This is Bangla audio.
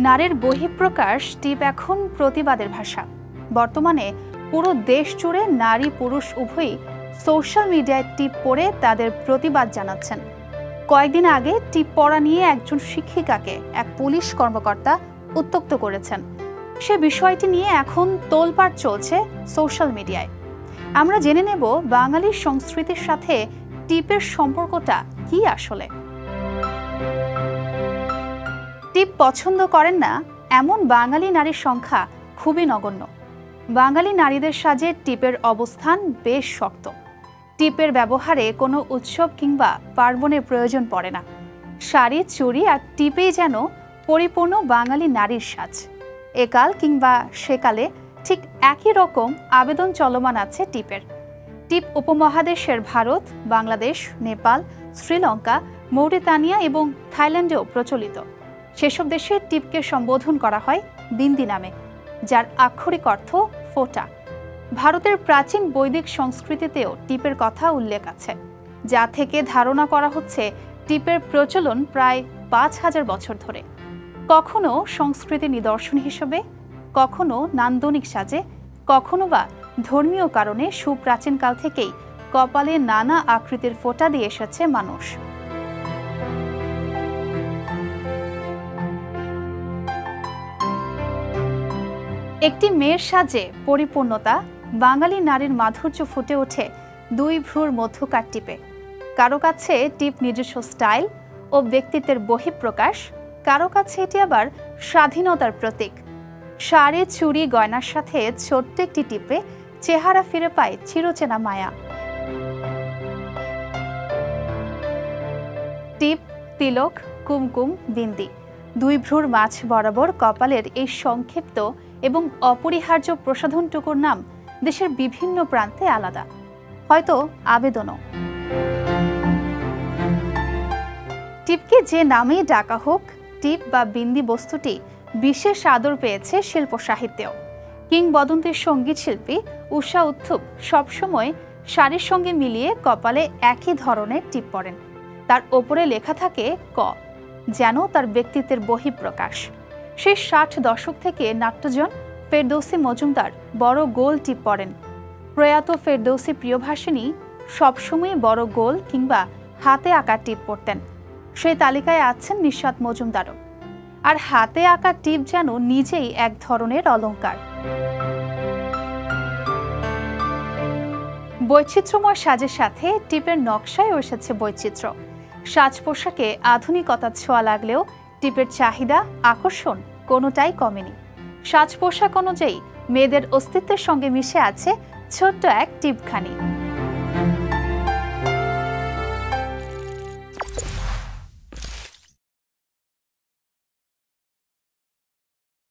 নারীর বহিঃপ্রকাশ টিপ এখন প্রতিবাদের ভাষা। বর্তমানে পুরো দেশ জুড়ে নারী পুরুষ উভয়ই সোশ্যাল মিডিয়ায় টিপ পড়ে তাদের প্রতিবাদ জানাচ্ছেন। কয়েকদিন আগে টিপ পড়া নিয়ে একজন শিক্ষিকাকে এক পুলিশ কর্মকর্তা উত্ত্যক্ত করেছেন। সে বিষয়টি নিয়ে এখন তোলপাড় চলছে সোশ্যাল মিডিয়ায়। আমরা জেনে নেব বাঙালির সংস্কৃতির সাথে টিপের সম্পর্কটা কি আসলে। টিপ পছন্দ করেন না এমন বাঙালি নারীর সংখ্যা খুবই নগণ্য। বাঙালি নারীদের সাজে টিপের অবস্থান বেশ শক্ত। টিপের ব্যবহারে কোনো উৎসব কিংবা পার্বণের প্রয়োজন পড়ে না। শাড়ি, চুড়ি আর টিপেই যেন পরিপূর্ণ বাঙালি নারীর সাজ। একাল কিংবা সেকালে ঠিক একই রকম আবেদন চলমান আছে টিপের। টিপ উপমহাদেশের ভারত, বাংলাদেশ, নেপাল, শ্রীলঙ্কা, মৌরিতানিয়া এবং থাইল্যান্ডেও প্রচলিত। সেসব দেশে টিপকে সম্বোধন করা হয় বিন্দি নামে, যার আক্ষরিক অর্থ ফোঁটা। ভারতের প্রাচীন বৈদিক সংস্কৃতিতেও টিপের কথা উল্লেখ আছে, যা থেকে ধারণা করা হচ্ছে টিপের প্রচলন প্রায় 5000 বছর ধরে। কখনো সংস্কৃতির নিদর্শন হিসেবে, কখনো নান্দনিক সাজে, কখনো বা ধর্মীয় কারণে সুপ্রাচীনকাল থেকেই কপালে নানা আকৃতির ফোঁটা দিয়ে এসেছে মানুষ। একটি মেয়ের সাজে পরিপূর্ণতা, বাঙালি নারীর মাধুর্য ফুটে ওঠে দুই ভ্রুর মধ্যকার টিপে। কারো কাছে টিপ নিজস্ব স্টাইল ও ব্যক্তিত্বের বহিঃপ্রকাশ, কারো কাছে এটি আবার স্বাধীনতার প্রতীক। শাড়ি, চুড়ি, গয়নার সাথে ছোট্ট একটি টিপে চেহারা ফিরে পায় চিরচেনা মায়া। টিপ, তিলক, কুমকুম, বিন্দি, দুই ভ্রুর মাঝ বরাবর কপালের এই সংক্ষিপ্ত এবং অপরিহার্য প্রসাধনটুকুর নাম দেশের বিভিন্ন প্রান্তে আলাদা, হয়তো আবেদনও। টিপকে যে নামেই ডাকা হোক, টিপ বা বিন্দি বস্তুটি বিশেষ আদর পেয়েছে শিল্প সাহিত্যেও। কিংবদন্তির সঙ্গীত শিল্পী উষা উত্থুপ সবসময় শাড়ির সঙ্গে মিলিয়ে কপালে একই ধরনের টিপ পরেন। তার ওপরে লেখা থাকে ক, যেন তার ব্যক্তিত্বের বহিঃপ্রকাশ। সেই 60 দশক থেকে নাট্যজন ফেরদৌসী মজুমদার বড় গোল টিপ পরেন। প্রয়াত ফেরদৌসী প্রিয়ভাষিনী সবসময় বড় গোল কিংবা হাতে আঁকা টিপ পরতেন। সেই তালিকায় আছেন নিশাত মজুমদারও। আর হাতে আঁকা টিপ যেন নিজেই এক ধরনের অলংকার। বৈচিত্র্যময় সাজের সাথে টিপের নকশায় এসেছে বৈচিত্র্য। সাজ পোশাকে আধুনিকতার ছোঁয়া লাগলেও টিপের চাহিদা, আকর্ষণ কোনোটাই কমেনি। সাজ পোশাক অনুযায়ী মেয়েদের অস্তিত্বের সঙ্গে মিশে আছে ছোট্ট এক টিপখানি।